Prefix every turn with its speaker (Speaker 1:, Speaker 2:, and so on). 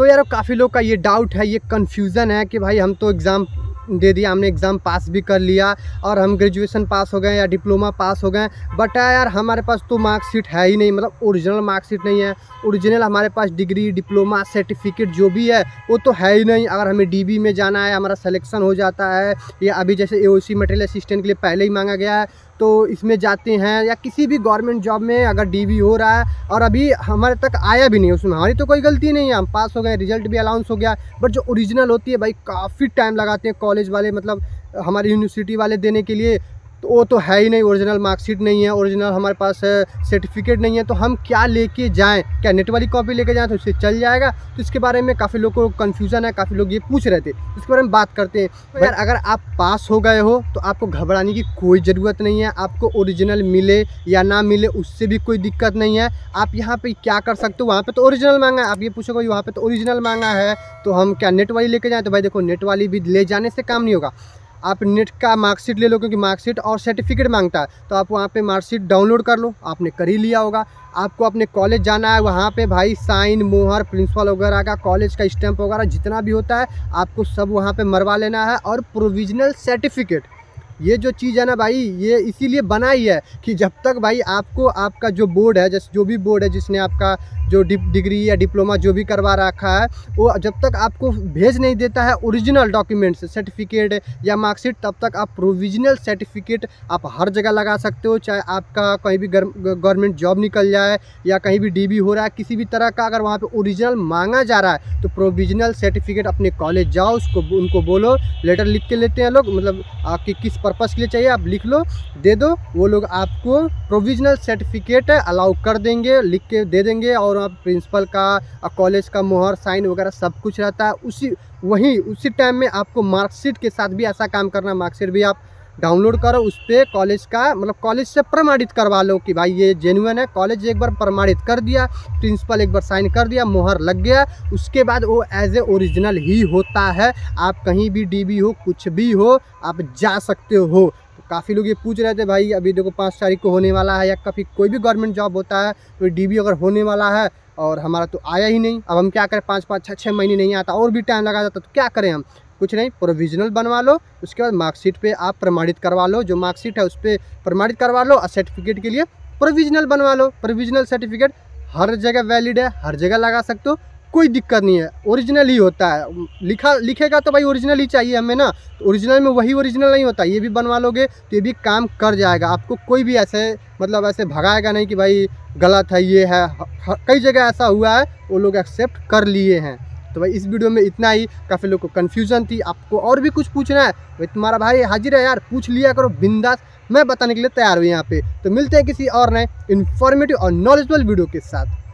Speaker 1: तो यार काफ़ी लोग का ये डाउट है, ये कन्फ्यूज़न है कि भाई हम तो एग्ज़ाम दे दिया, हमने एग्ज़ाम पास भी कर लिया और हम ग्रेजुएशन पास हो गए या डिप्लोमा पास हो गए, बट यार हमारे पास तो मार्कशीट है ही नहीं, मतलब ओरिजिनल मार्कशीट नहीं है। ओरिजिनल हमारे पास डिग्री, डिप्लोमा, सर्टिफिकेट जो भी है वो तो है ही नहीं। अगर हमें डीबी में जाना है, हमारा सिलेक्शन हो जाता है, या अभी जैसे एओसी मटेरियल असिस्टेंट के लिए पहले ही मांगा गया है, तो इसमें जाते हैं, या किसी भी गवर्नमेंट जॉब में अगर डीबी हो रहा है और अभी हमारे तक आया भी नहीं, उसमें हमारी तो कोई गलती नहीं है, हम पास हो गए, रिजल्ट भी अनाउंस हो गया, बट जो ओरिजिनल होती है भाई काफ़ी टाइम लगाते हैं कॉलेज वाले, मतलब हमारी यूनिवर्सिटी वाले देने के लिए, तो वो तो है ही नहीं। ओरिजिनल मार्कशीट नहीं है, ओरिजिनल हमारे पास सर्टिफिकेट नहीं है, तो हम क्या लेके जाएं? क्या नेट वाली कॉपी लेके जाएं तो उससे चल जाएगा? तो इसके बारे में काफ़ी लोगों को कन्फ्यूज़न है, काफ़ी लोग ये पूछ रहे थे, इसके बारे में बात करते हैं। तो यार अगर आप पास हो गए हो तो आपको घबराने की कोई ज़रूरत नहीं है। आपको ओरिजिनल मिले या ना मिले उससे भी कोई दिक्कत नहीं है। आप यहाँ पे क्या कर सकते हो, वहाँ पे तो ओरिजिनल मांगा है, आप ये पूछोगे वहाँ पे तो ओरिजिनल मांगा है तो हम क्या नेट वाली लेके जाएँ? तो भाई देखो, नेट वाली भी ले जाने से काम नहीं होगा। आप नेट का मार्कशीट ले लो, क्योंकि मार्कशीट और सर्टिफिकेट मांगता है, तो आप वहाँ पे मार्कशीट डाउनलोड कर लो, आपने कर ही लिया होगा। आपको अपने कॉलेज जाना है, वहाँ पे भाई साइन, मोहर, प्रिंसिपल वगैरह का, कॉलेज का स्टैंप वगैरह जितना भी होता है आपको सब वहाँ पे मरवा लेना है। और प्रोविजनल सर्टिफिकेट, ये जो चीज़ है ना भाई, ये इसीलिए बनाई है कि जब तक भाई आपको आपका जो बोर्ड है, जैसे जो भी बोर्ड है जिसने आपका जो डिग्री या डिप्लोमा जो भी करवा रखा है, वो जब तक आपको भेज नहीं देता है ओरिजिनल डॉक्यूमेंट्स, सर्टिफिकेट या मार्कशीट, तब तक आप प्रोविजनल सर्टिफिकेट आप हर जगह लगा सकते हो। चाहे आपका कहीं भी गवर्नमेंट जॉब निकल जाए या कहीं भी डीबी हो रहा है, किसी भी तरह का अगर वहाँ पे ओरिजिनल मांगा जा रहा है, तो प्रोविजनल सर्टिफिकेट अपने कॉलेज जाओ, उनको बोलो, लेटर लिख के लेते हैं लोग, मतलब आपकी किस पर्पज़ के लिए चाहिए आप लिख लो, दे दो, वो लोग आपको प्रोविजनल सर्टिफिकेट अलाउ कर देंगे, लिख के दे देंगे। और प्रिंसिपल का, कॉलेज का मोहर, साइन वगैरह सब कुछ रहता है। उसी टाइम में आपको मार्कशीट के साथ भी ऐसा काम करना, मार्कशीट भी आप डाउनलोड करो, उस पर कॉलेज का, मतलब कॉलेज से प्रमाणित करवा लो कि भाई ये जेन्युइन है। कॉलेज एक बार प्रमाणित कर दिया, प्रिंसिपल एक बार साइन कर दिया, मोहर लग गया, उसके बाद वो एज ए ओरिजिनल ही होता है। आप कहीं भी डीबी हो, कुछ भी हो, आप जा सकते हो। तो काफ़ी लोग ये पूछ रहे थे भाई अभी देखो 5 तारीख को होने वाला है, या कभी कोई भी गवर्नमेंट जॉब होता है तो डीबी अगर होने वाला है और हमारा तो आया ही नहीं, अब हम क्या करें? 5-5, 6-6 महीने नहीं आता, और भी टाइम लगा जाता, तो क्या करें हम? कुछ नहीं, प्रोविजनल बनवा लो, उसके बाद मार्कशीट पे आप प्रमाणित करवा लो, जो मार्कशीट है उस पर प्रमाणित करवा लो, और सर्टिफिकेट के लिए प्रोविजनल बनवा लो। प्रोविजनल सर्टिफिकेट हर जगह वैलिड है, हर जगह लगा सकते हो, कोई दिक्कत नहीं है, ओरिजिनल ही होता है। लिखेगा तो भाई ओरिजिनल ही चाहिए हमें ना, तो ओरिजिनल में वही ओरिजिनल नहीं होता। ये भी बनवा लोगे तो ये भी काम कर जाएगा, आपको कोई भी ऐसे मतलब ऐसे भगाएगा नहीं कि भाई गलत है, ये है। कई जगह ऐसा हुआ है, वो लोग एक्सेप्ट कर लिए हैं। तो भाई इस वीडियो में इतना ही। काफ़ी लोग को कन्फ्यूज़न थी, आपको और भी कुछ पूछना है भाई, तुम्हारा भाई हाजिर है यार, पूछ लिया करो बिंदास, मैं बताने के लिए तैयार हूँ यहाँ पे। तो मिलते हैं किसी और नए इन्फॉर्मेटिव और नॉलेजेबल वीडियो के साथ।